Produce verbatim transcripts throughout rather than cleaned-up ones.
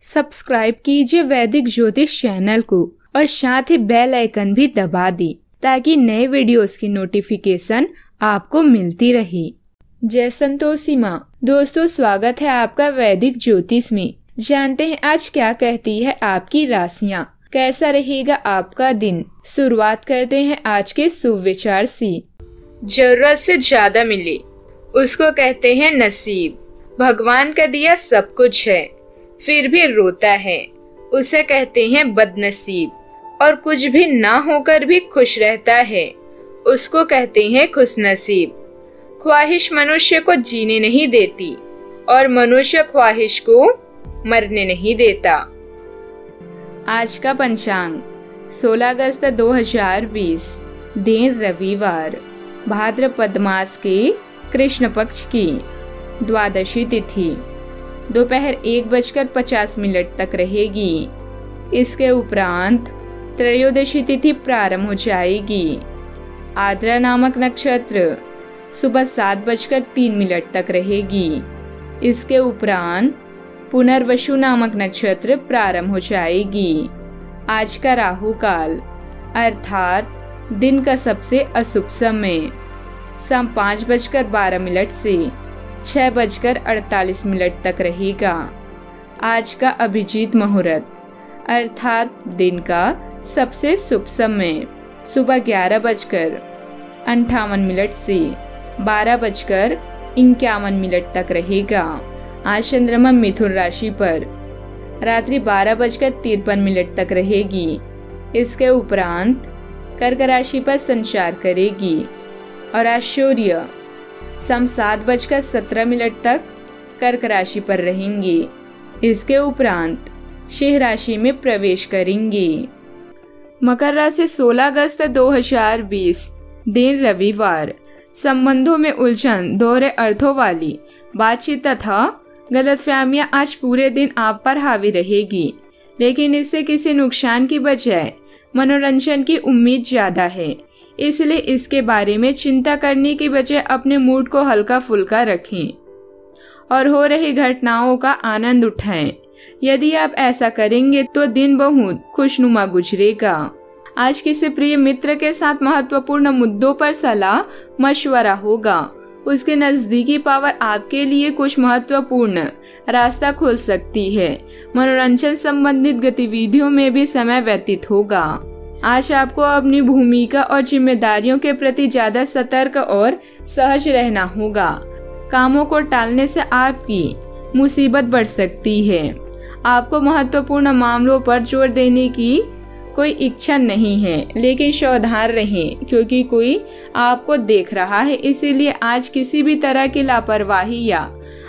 Subscribe कीजिए वैदिक ज्योतिष चैनल को और साथ ही बेल आइकन भी दबा दी ताकि नए वीडियोस की नोटिफिकेशन आपको मिलती रहे। जय संतोषी माँ। दोस्तों, स्वागत है आपका वैदिक ज्योतिष में। जानते हैं आज क्या कहती है आपकी राशियाँ, कैसा रहेगा आपका दिन। शुरुआत करते हैं आज के सुविचार से। जरूरत से ज्यादा मिले उसको कहते हैं नसीब। भगवान का दिया सब कुछ है फिर भी रोता है उसे कहते हैं बदनसीब। और कुछ भी ना होकर भी खुश रहता है उसको कहते हैं खुशनसीब। ख्वाहिश मनुष्य को जीने नहीं देती और मनुष्य ख्वाहिश को मरने नहीं देता। आज का पंचांग सोलह अगस्त दो हज़ार बीस, दिन रविवार, भाद्रपद मास के कृष्ण पक्ष की द्वादशी तिथि दोपहर एक बजकर पचास मिनट तक रहेगी। इसके उपरांत त्रयोदशी तिथि प्रारंभ हो जाएगी। आद्रा नामक नक्षत्र सुबह सात बजकर तीन मिनट तक रहेगी। इसके उपरांत पुनर्वसु नामक नक्षत्र प्रारंभ हो जाएगी। आज का राहु काल अर्थात दिन का सबसे अशुभ समय शाम पाँच बजकर बारह मिनट से छह बजकर अड़तालीस मिनट तक रहेगा। आज का अभिजीत मुहूर्त अर्थात दिन का सबसे शुभ समय सुबह ग्यारह बजकर अंठावन मिनट से बारह बजकर इक्यावन मिनट तक रहेगा। आज चंद्रमा मिथुन राशि पर रात्रि बारह बजकर तिरपन मिनट तक रहेगी। इसके उपरांत कर्क राशि पर संचार करेगी और आज सूर्य शाम सात बजकर सत्रह मिनट तक कर्क राशि पर रहेंगे। इसके उपरांत सिंह राशि में प्रवेश करेंगे। मकर राशि सोलह अगस्त दो हज़ार बीस, दिन रविवार, संबंधों में उलझन, दोहरे अर्थों वाली बातचीत तथा गलतफहमियां आज पूरे दिन आप पर हावी रहेगी, लेकिन इससे किसी नुकसान की बजाय मनोरंजन की उम्मीद ज्यादा है। इसलिए इसके बारे में चिंता करने की बजाय अपने मूड को हल्का फुल्का रखें और हो रही घटनाओं का आनंद उठाएं। यदि आप ऐसा करेंगे तो दिन बहुत खुशनुमा गुजरेगा। आज किसी प्रिय मित्र के साथ महत्वपूर्ण मुद्दों पर सलाह मशवरा होगा। उसके नजदीकी पावर आपके लिए कुछ महत्वपूर्ण रास्ता खोल सकती है। मनोरंजन संबंधित गतिविधियों में भी समय व्यतीत होगा। आज आपको अपनी भूमिका और जिम्मेदारियों के प्रति ज्यादा सतर्क और सहज रहना होगा। कामों को टालने से आपकी मुसीबत बढ़ सकती है। आपको महत्वपूर्ण मामलों पर जोर देने की कोई इच्छा नहीं है, लेकिन सावधान रहें क्योंकि कोई आपको देख रहा है। इसीलिए आज किसी भी तरह की लापरवाही या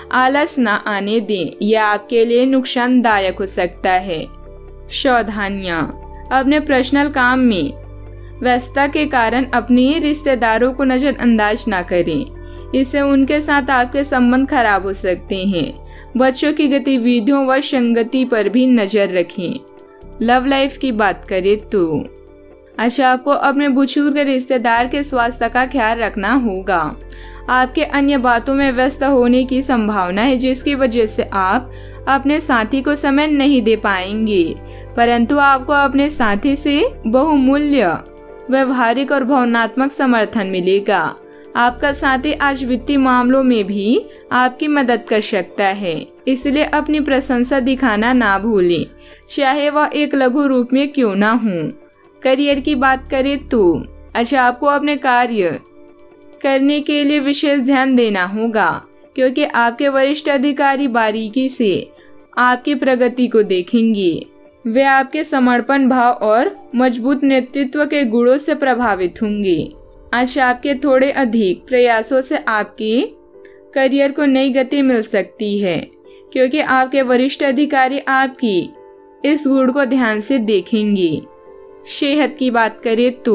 आलस न आने दें, यह आपके लिए नुकसानदायक हो सकता है। सावधानियां, अपने पर्सनल काम में व्यस्तता के कारण अपने रिश्तेदारों को नजरअंदाज ना करें, इससे उनके साथ आपके संबंध खराब हो सकते हैं। बच्चों की गतिविधियों व संगति पर भी नजर रखें। लव लाइफ की बात करें तो अच्छा, आपको अपने बुजुर्ग रिश्तेदार के स्वास्थ्य का ख्याल रखना होगा। आपके अन्य बातों में व्यस्त होने की संभावना है, जिसकी वजह से आप अपने साथी को समय नहीं दे पाएंगे, परंतु आपको अपने साथी से बहुमूल्य व्यवहारिक और भावनात्मक समर्थन मिलेगा। आपका साथी आज वित्तीय मामलों में भी आपकी मदद कर सकता है, इसलिए अपनी प्रशंसा दिखाना ना भूलें, चाहे वह एक लघु रूप में क्यों ना हो। करियर की बात करें तो अच्छा, आपको अपने कार्य करने के लिए विशेष ध्यान देना होगा, क्योंकि आपके वरिष्ठ अधिकारी बारीकी से आपकी प्रगति को देखेंगे। वे आपके समर्पण भाव और मजबूत नेतृत्व के गुणों से प्रभावित होंगे। आज आपके थोड़े अधिक प्रयासों से आपके करियर को नई गति मिल सकती है, क्योंकि आपके वरिष्ठ अधिकारी आपकी इस गुण को ध्यान से देखेंगे। सेहत की बात करें तो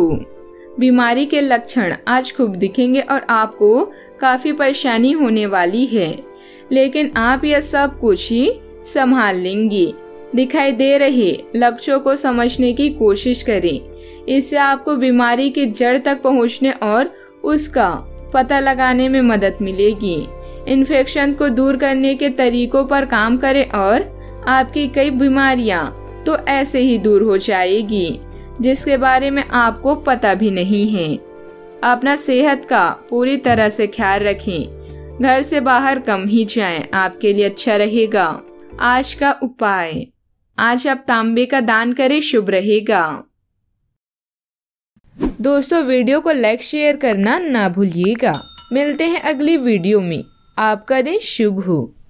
बीमारी के लक्षण आज खूब दिखेंगे और आपको काफी परेशानी होने वाली है, लेकिन आप यह सब कुछ ही संभाल लेंगे। दिखाई दे रहे लक्ष्यों को समझने की कोशिश करें, इससे आपको बीमारी की जड़ तक पहुंचने और उसका पता लगाने में मदद मिलेगी। इन्फेक्शन को दूर करने के तरीकों पर काम करें और आपकी कई बीमारियां तो ऐसे ही दूर हो जाएगी जिसके बारे में आपको पता भी नहीं है। अपना सेहत का पूरी तरह से ख्याल रखें। घर से बाहर कम ही जाएं, आपके लिए अच्छा रहेगा। आज का उपाय, आज आप तांबे का दान करें, शुभ रहेगा। दोस्तों, वीडियो को लाइक शेयर करना ना भूलिएगा। मिलते हैं अगली वीडियो में। आपका दिन शुभ हो।